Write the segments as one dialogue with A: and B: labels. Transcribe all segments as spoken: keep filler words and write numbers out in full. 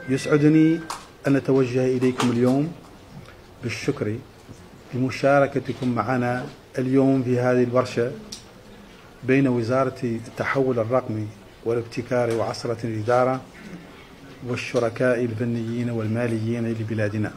A: يسعدني أن أتوجه إليكم اليوم بالشكر بمشاركتكم معنا اليوم في هذه الورشة بين وزارة التحول الرقمي والابتكار وعصرة الإدارة والشركاء الفنيين والماليين لبلادنا.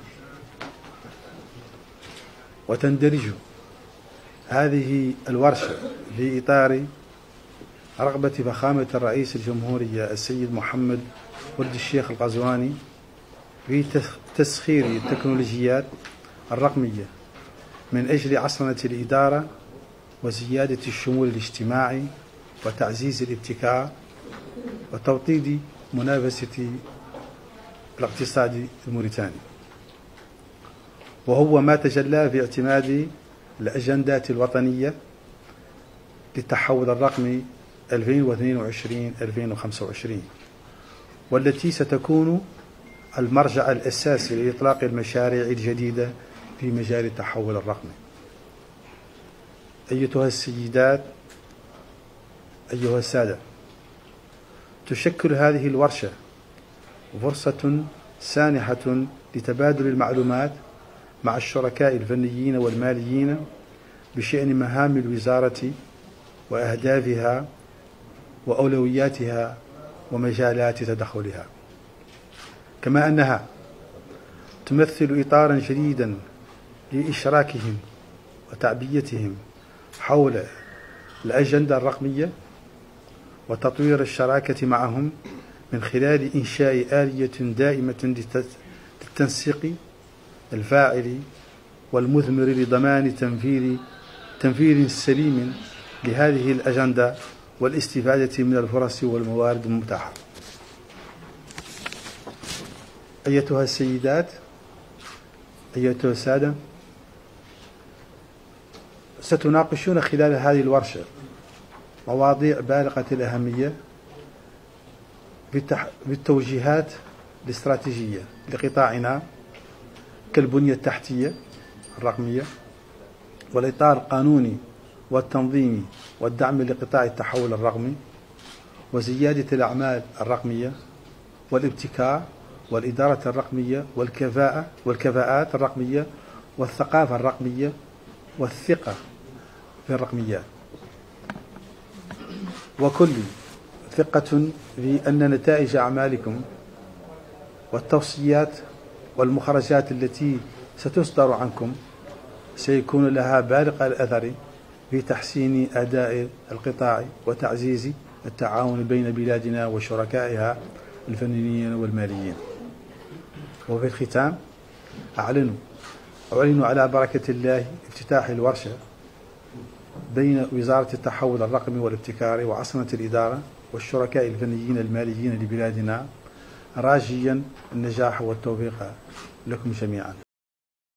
A: وتندرج هذه الورشة في إطار رغبة فخامة الرئيس الجمهورية السيد محمد ولد الشيخ القزواني في تسخير التكنولوجيات الرقمية من أجل عصرنة الإدارة وزيادة الشمول الاجتماعي وتعزيز الابتكار وتوطيد منافسة الاقتصاد الموريتاني، وهو ما تجلى في اعتماد الأجندات الوطنية للتحول الرقمي ألفين واثنين وعشرين ألفين وخمسة وعشرين، والتي ستكون المرجع الأساسي لإطلاق المشاريع الجديدة في مجال التحول الرقمي. أيتها السيدات، أيها السادة، تشكل هذه الورشة فرصة سانحة لتبادل المعلومات مع الشركاء الفنيين والماليين بشأن مهام الوزارة وأهدافها وأولوياتها ومجالات تدخلها، كما أنها تمثل إطارا جديدا لإشراكهم وتعبيتهم حول الأجندة الرقمية وتطوير الشراكة معهم من خلال إنشاء آلية دائمة للتنسيق الفاعل والمثمر لضمان تنفيذ تنفيذ سليم لهذه الأجندة والاستفادة من الفرص والموارد المتاحة. أيتها السيدات، أيتها السادة، ستناقشون خلال هذه الورشة مواضيع بالغة الأهمية بالتوجيهات الاستراتيجية لقطاعنا كالبنية التحتية الرقمية والإطار القانوني والتنظيمي والدعم لقطاع التحول الرقمي وزيادة الأعمال الرقمية والابتكار والإدارة الرقمية والكفاءة والكفاءات الرقمية والثقافة الرقمية والثقة في الرقميات، وكل ثقة في أن نتائج أعمالكم والتوصيات والمخرجات التي ستصدر عنكم سيكون لها بالغ الأثر في تحسين أداء القطاع وتعزيز التعاون بين بلادنا وشركائها الفنيين والماليين. وفي الختام أعلن أعلن على بركة الله افتتاح الورشة بين وزارة التحول الرقمي والابتكار وعصرنة الإدارة والشركاء الفنيين الماليين لبلادنا، راجيا النجاح والتوفيق لكم جميعا.